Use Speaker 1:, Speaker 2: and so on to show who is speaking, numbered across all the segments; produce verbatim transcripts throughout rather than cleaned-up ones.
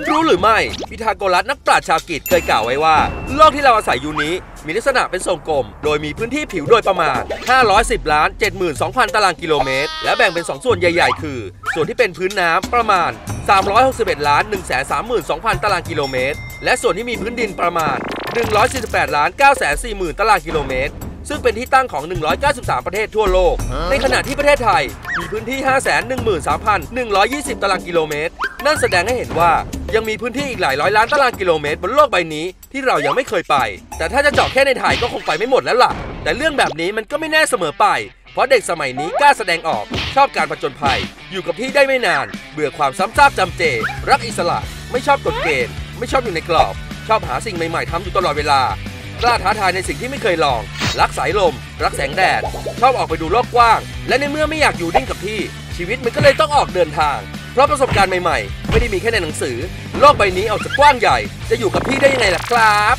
Speaker 1: รู้หรือไม่พีทาโกรัสนักปราชญ์ชาวกรีกเคยกล่าวไว้ว่าโลกที่เราอาศัยอยู่นี้มีลักษณะเป็นทรงกลมโดยมีพื้นที่ผิวโดยประมาณห้าร้อยสิบล้านเจ็ดหมื่นสองพันตารางกิโลเมตรและแบ่งเป็นสองส่วนใหญ่ๆคือส่วนที่เป็นพื้นน้ำประมาณสามร้อยหกสิบเอ็ดล้านหนึ่งแสนสามหมื่นสองพันตารางกิโลเมตรและส่วนที่มีพื้นดินประมาณหนึ่งร้อยสี่สิบแปดล้านเก้าแสนสี่หมื่นตารางกิโลเมตรซึ่งเป็นที่ตั้งของหนึ่งร้อยเก้าสิบสามประเทศทั่วโลกในขณะที่ประเทศไทยมีพื้นที่ ห้าแสนหนึ่งหมื่นสามพันหนึ่งร้อยยี่สิบ ตารางกิโลเมตรนั่นแสดงให้เห็นว่ายังมีพื้นที่อีกหลายร้อยล้านตารางกิโลเมตรบนโลกใบนี้ที่เรายังไม่เคยไปแต่ถ้าจะเจาะแค่ในไทยก็คงไปไม่หมดแล้วล่ะแต่เรื่องแบบนี้มันก็ไม่แน่เสมอไปเพราะเด็กสมัยนี้กล้าแสดงออกชอบการผจญภัยอยู่กับที่ได้ไม่นานเบื่อความซ้ำซากจำเจรักอิสระไม่ชอบกฎเกณฑ์ไม่ชอบอยู่ในกรอบชอบหาสิ่งใหม่ๆทำอยู่ตลอดเวลากล้าท้าทายในสิ่งที่ไม่เคยลองรักสายลมรักแสงแดดชอบออกไปดูโลกกว้างและในเมื่อไม่อยากอยู่นิ่งกับที่ชีวิตมันก็เลยต้องออกเดินทางเพราะประสบการณ์ใหม่ๆไม่ได้มีแค่ในหนังสือโลกใบนี้ออกจากกว้างใหญ่จะอยู่กับที่ได้ยังไงล่ะครับ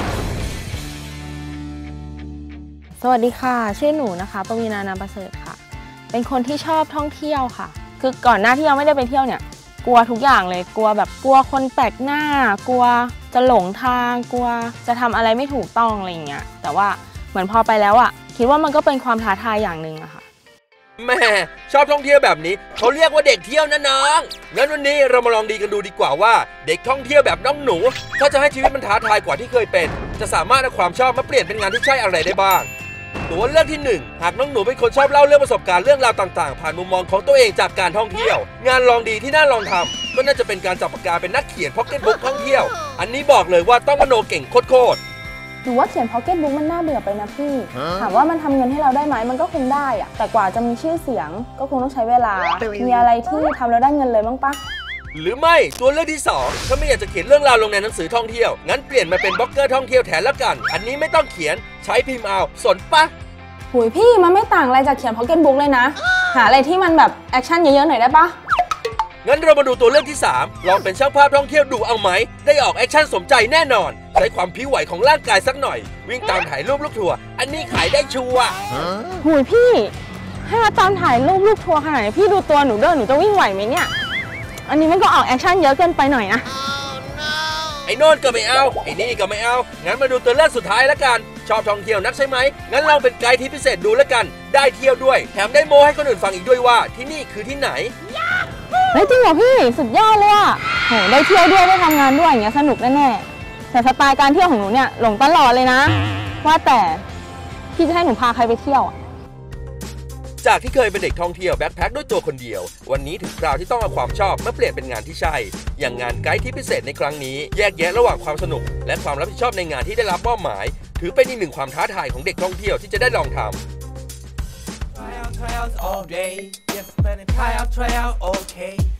Speaker 2: สวัสดีค่ะชื่อหนูนะคะปวีณา นามประเสริฐค่ะเป็นคนที่ชอบท่องเที่ยวค่ะคือก่อนหน้าที่ยังไม่ได้ไปเที่ยวเนี่ยกลัวทุกอย่างเลยกลัวแบบกลัวคนแปลกหน้ากลัวจะหลงทางกลัวจะทำอะไรไม่ถูกต้องอะไรอย่างเงี้ยแต่ว่าเหมือนพอไปแล้วอ่ะคิดว่ามันก็เป็นความท้าทายอย่างหนึ่งอะค่ะ
Speaker 1: แม่ชอบท่องเที่ยวแบบนี้เขาเรียกว่าเด็กเที่ยวนะน้องงั้นวันนี้เรามาลองดีกันดูดีกว่าว่าเด็กท่องเที่ยวแบบน้องหนูถ้าจะให้ชีวิตมันท้าทายกว่าที่เคยเป็นจะสามารถเอาความชอบมาเปลี่ยนเป็นงานที่ใช่อะไรได้บ้างตัวเลือกที่หนึ่งหากน้องหนูเป็นคนชอบเล่าเรื่องประสบการณ์เรื่องราวต่างๆผ่านมุมมองของตัวเองจากการท่องเที่ยวงานลองดีที่น่าลองทำก็น่าจะเป็นการจับปากกาเป็นนักเขียนพ็อกเก็ตบุ๊กท่องเที่ยวอันนี้บอกเลยว่าต้องมโนเก่งโคตร
Speaker 3: หนูว่าเขียนพ็อกเก็ตบุ๊กมันน่าเบื่อไปนะพี่ถามว่ามันทำเงินให้เราได้ไหมมันก็คงได้อะแต่กว่าจะมีชื่อเสียงก็คงต้องใช้เวลามีอะไรที่ทำแล้วได้เงินเลยมั้งปะ
Speaker 1: หรือไม่ตัวเลือกที่สองถ้าไม่อยากจะเขียนเรื่องราวลงในหนังสือท่องเที่ยวงั้นเปลี่ยนมาเป็นบล็อกเกอร์ท่องเที่ยวแทนแล้วกันอันนี้ไม่ต้องเขียนใช้พิมพ์เอาสนปะ
Speaker 3: หุยพี่มันไม่ต่างอะไรจากเขียนพ็อกเก็ตบุ๊กเลยนะหาอะไรที่มันแบบแอคชั่นเยอะๆหน่อยได้ปะ
Speaker 1: งั้นเรามาดูตัวเลือกที่สามลองเป็นช่างภาพท่องเที่ยวดูเอาไหมได้ออกแอคชั่นสมใจแน่นอนใช้ความผิวไหวของร่างกายสักหน่อยวิ่งตามถ่ายรูปลูกทัวร์อันนี้ขายได้ชัวร์
Speaker 2: หุยพี่ให้มาตามถ่ายรูปลูกทัวร์ขนาดนี้พี่ดูตัวหนูเดินหนูจะวิ่งไหวไหมเนี่ยอันนี้มันก็ออกแอคชั่นเยอะเกินไปหน่อยนะ
Speaker 1: ไอ้โน่นก็ไม่เอาไอ้นี่ก็ไม่เอางั้นมาดูตัวเลือกสุดท้ายแล้วกันชอบท่องเที่ยวนักใช่ไหมงั้นลองเป็นไกด์ที่พิเศษดูแล้วกันได้เที่ยวด้วยแถมได้โม้ให้คนอื่นฟังอีกด้วยว่าที่นี่คือที่ไหน
Speaker 2: เฮ้ยจริงเหรอพี่สุดยอดเลยอ่ะโหได้เที่ยวด้วยได้ทำงานด้วยอย่างเงี้ยสนุกแน่ๆแต่สไตล์การเที่ยวของหนูเนี่ยหลงตลอดเลยนะว่าแต่พี่จะให้หนูพาใครไปเที่ยว
Speaker 1: จากที่เคยเป็นเด็กท่องเที่ยวแบ็คแพ็คด้วยตัวคนเดียววันนี้ถึงคราวที่ต้องเอาความชอบมาเปลี่ยนเป็นงานที่ใช่อย่างงานไกด์ที่พิเศษในครั้งนี้แยกแยะระหว่างความสนุกและความรับผิดชอบในงานที่ได้รับมอบหมายถือเป็นอีกหนึ่งความท้าทายของเด็กท่องเที่ยวที่จะได้ลองทำ
Speaker 4: Try out, try out all day. Yes, try out, try out, okay.